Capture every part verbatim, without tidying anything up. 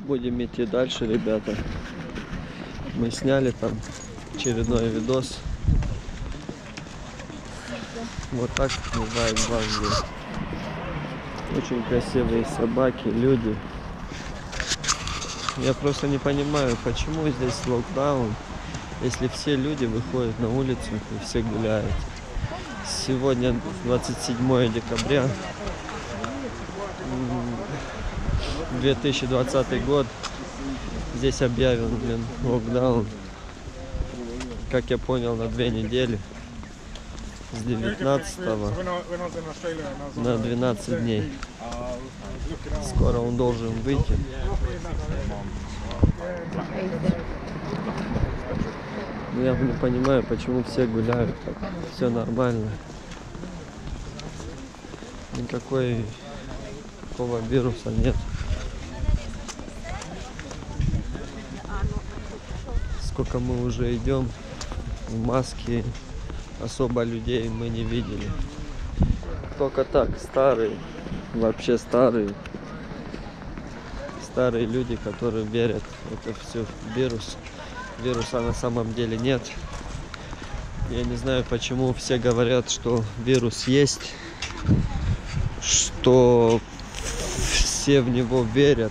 Будем идти дальше, ребята. Мы сняли там очередной видос. Вот так бывает в Англии. Очень красивые собаки, люди. Я просто не понимаю, почему здесь локдаун, если все люди выходят на улицу и все гуляют. Сегодня двадцать седьмое декабря, две тысячи двадцатый год. Здесь объявлен, блин, локдаун. Как я понял, на две недели. С девятнадцатого на двенадцать дней. Скоро он должен выйти. Но я не понимаю, почему все гуляют. Все нормально. Никакой такого вируса нет. Сколько мы уже идем в маске, особо людей мы не видели. Только так, старые, вообще старые. Старые люди, которые верят в это все вирус. Вируса на самом деле нет. Я не знаю, почему все говорят, что вирус есть, что все в него верят.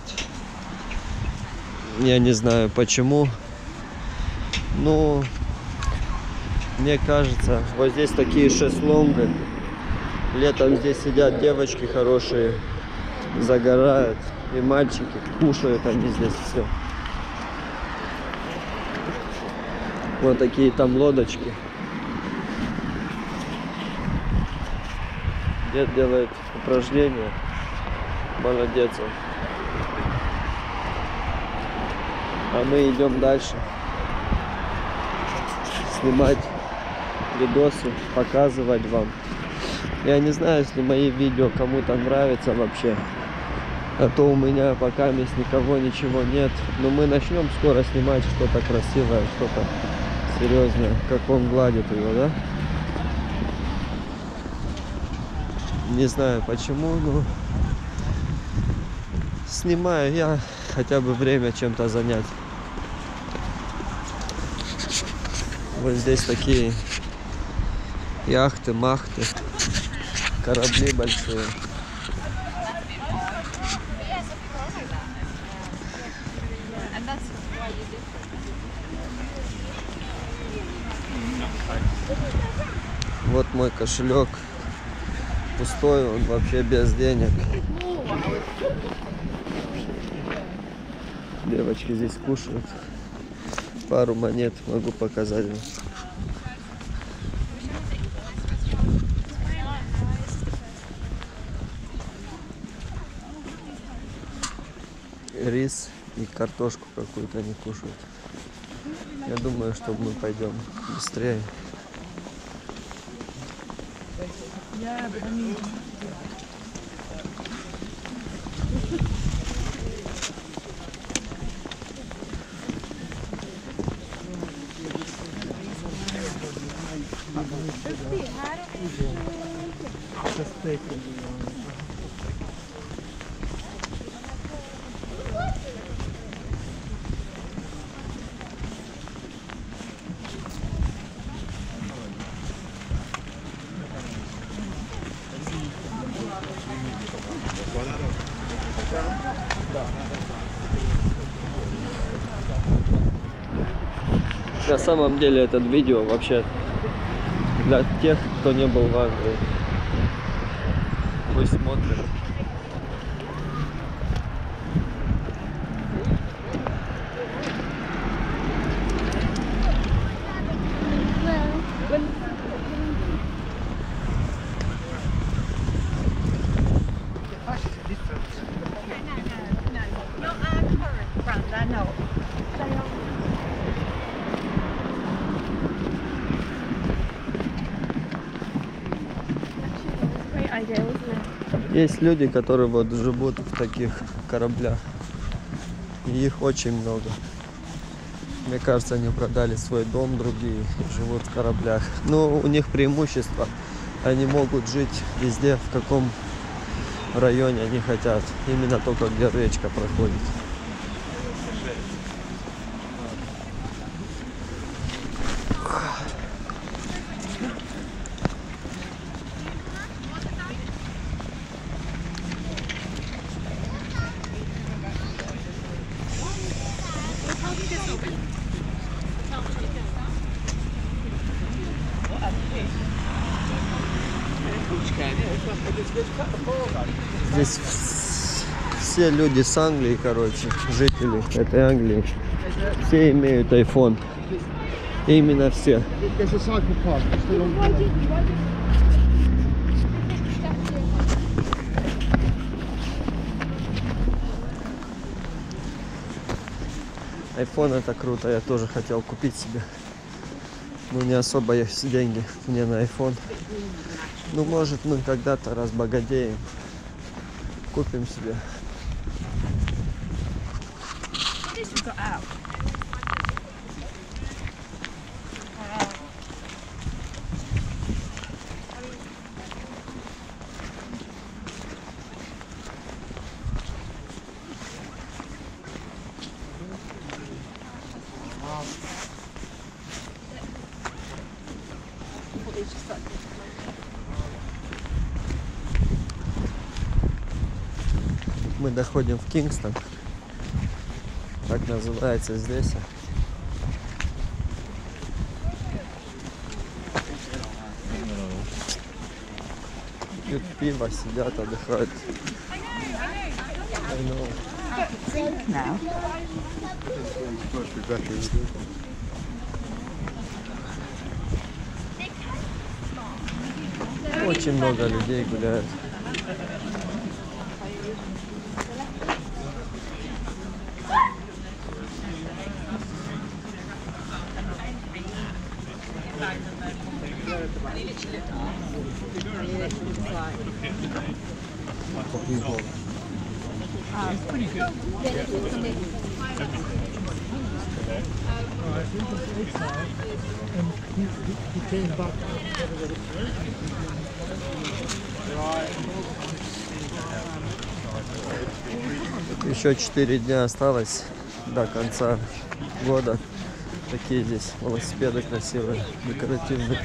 Я не знаю почему. Ну, мне кажется, вот здесь такие шезлонги. Летом здесь сидят девочки хорошие, загорают. И мальчики кушают они здесь все. Вот такие там лодочки. Дед делает упражнения. Молодец он. А мы идем дальше. Снимать видосы, показывать вам. Я не знаю, если мои видео кому-то нравятся вообще. А то у меня пока здесь никого, ничего нет. Но мы начнем скоро снимать что-то красивое, что-то серьезное. Как он гладит его, да? Не знаю почему, но снимаю я, хотя бы время чем-то занять. Вот здесь такие яхты, махты, корабли большие. Вот мой кошелек пустой, он вообще без денег. Девочки здесь кушают. Пару монет могу показать вам. Рис и картошку какую-то они кушают. Я думаю, что мы пойдем быстрее. На самом деле этот видео вообще для тех, кто не был в Англии. Пусть смотрят. Есть люди, которые вот живут в таких кораблях. И их очень много. Мне кажется, они продали свой дом, другие живут в кораблях. Но у них преимущество. Они могут жить везде, в каком районе они хотят. Именно только где речка проходит. Здесь все люди с Англии, короче, жители этой Англии, все имеют iPhone. Именно все. iPhone это круто, я тоже хотел купить себе. Но не особо есть деньги мне на iPhone. Ну может мы когда-то разбогатеем, купим себе. Мы доходим в Кингстон, так называется здесь. Пьют пиво, сидят, отдыхают. Очень много людей гуляют. Oh, it's pretty good. Еще четыре дня осталось до конца года. Такие здесь велосипеды красивые, декоративные.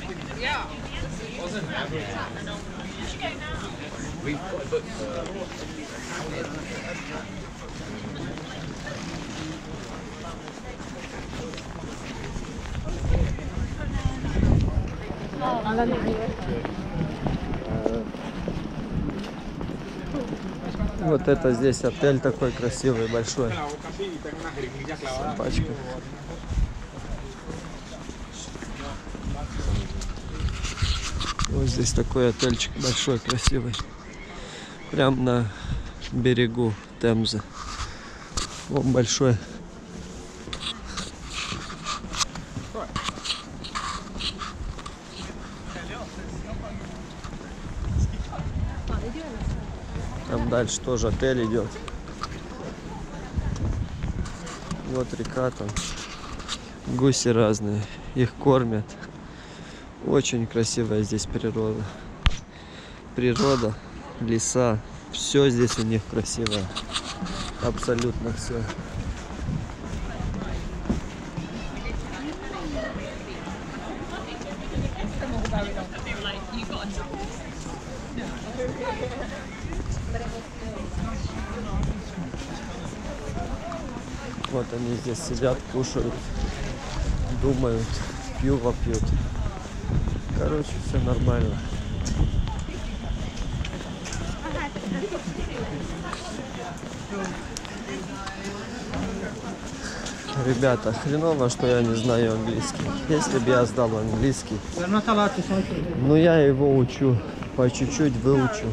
Вот это здесь отель такой красивый, большой. Собачка. Вот здесь такой отельчик большой, красивый. Прям на берегу Темзы. Он большой. Там дальше тоже отель идет. Вот река там. Гуси разные. Их кормят. Очень красивая здесь природа. Природа, леса. Все здесь у них красивое. Абсолютно все. Вот они здесь сидят, кушают, думают, пиво пьют. Короче, все нормально. Ребята, хреново, что я не знаю английский. Если бы я сдал английский, ну я его учу, по чуть-чуть выучу.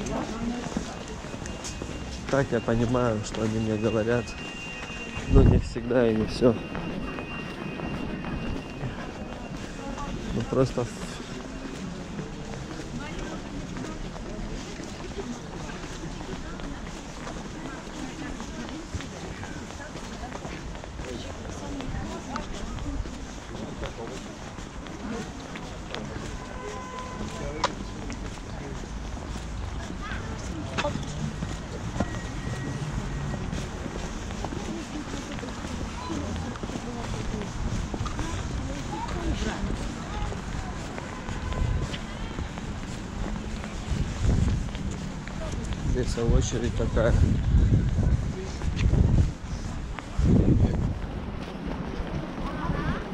Так я понимаю, что они мне говорят. Но не всегда и не все. Ну просто здесь очередь такая.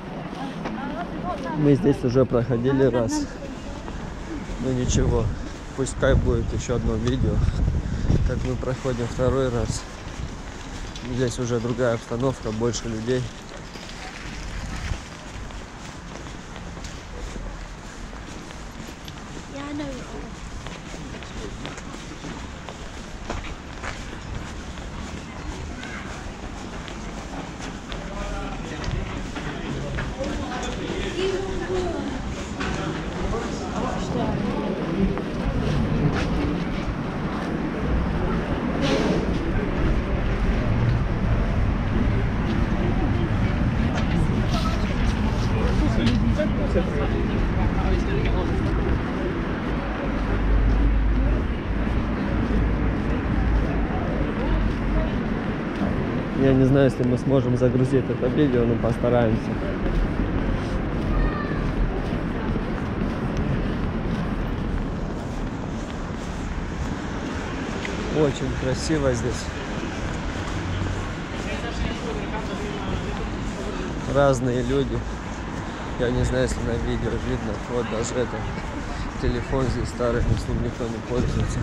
Мы здесь уже проходили раз. Но ничего. пускай будет еще одно видео, как мы проходим второй раз. Здесь уже другая обстановка, больше людей. Я не знаю, если мы сможем загрузить это видео, но постараемся. Очень красиво здесь. Разные люди. Я не знаю, если на видео видно. Вот даже это телефон здесь старый, но с ним никто не пользуется.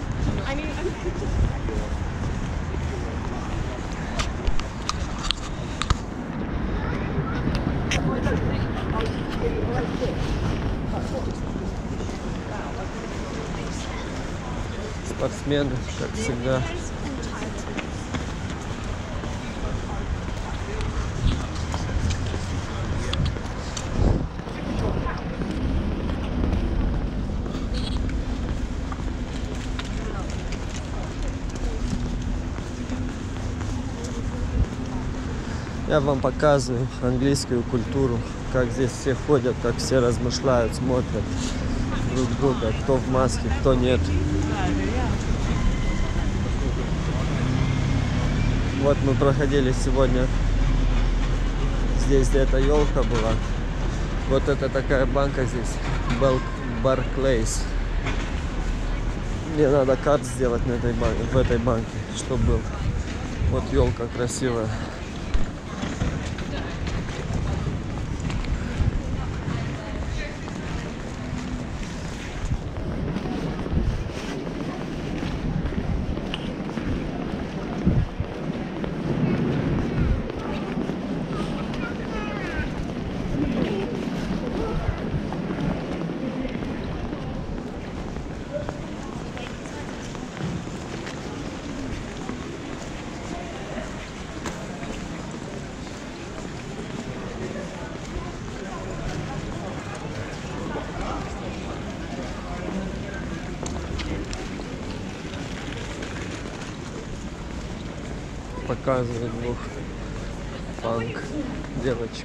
Спортсмены, как всегда. Я вам показываю английскую культуру, как здесь все ходят, как все размышляют, смотрят друг друга, кто в маске, кто нет. Вот мы проходили сегодня, здесь где-то елка была. Вот это такая банка здесь, Barclays. Мне надо карт сделать на этой банке, в этой банке, чтобы был. Вот елка красивая. Показывает двух панк девочек.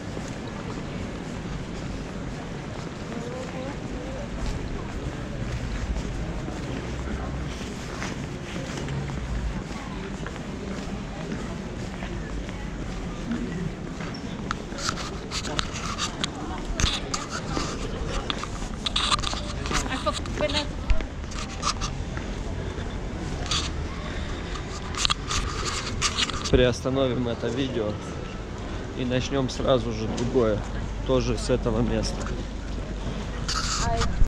Приостановим это видео и начнем сразу же другое, тоже с этого места.